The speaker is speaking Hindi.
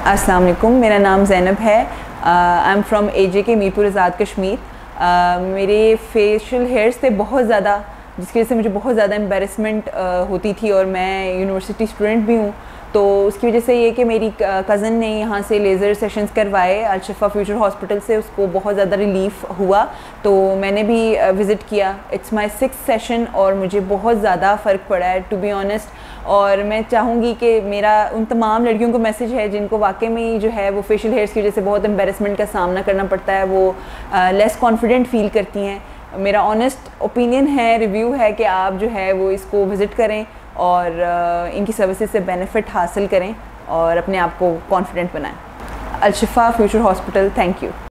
अस्सलाम वालेकुम, मेरा नाम ज़ैनब है। I am from AJK Mirpur Azad Kashmir. मेरे फेशियल हेयर्स थे बहुत ज़्यादा, जिसकी वजह से मुझे बहुत ज़्यादा एम्बेरसमेंट होती थी, और मैं यूनिवर्सिटी स्टूडेंट भी हूँ। तो उसकी वजह से ये कि मेरी कज़न ने यहाँ से लेज़र सेशंस करवाए अल-शिफ़ा फ्यूचर हॉस्पिटल से, उसको बहुत ज़्यादा रिलीफ़ हुआ, तो मैंने भी विज़िट किया। इट्स माय 6th सेशन और मुझे बहुत ज़्यादा फ़र्क पड़ा है, टू बी ऑनेस्ट। और मैं चाहूँगी कि मेरा उन तमाम लड़कियों को मैसेज है जिनको वाकई में जो है वो फेशियल हेयर्स की वजह से बहुत एम्बेरसमेंट का सामना करना पड़ता है, वो लेस कॉन्फिडेंट फ़ील करती हैं। मेरा ऑनेस्ट ओपिनियन है, रिव्यू है कि आप जो है वो इसको विज़िट करें और इनकी सर्विसेज से बेनिफिट हासिल करें और अपने आप को कॉन्फिडेंट बनाएं। Al-Shifa future hospital, thank you.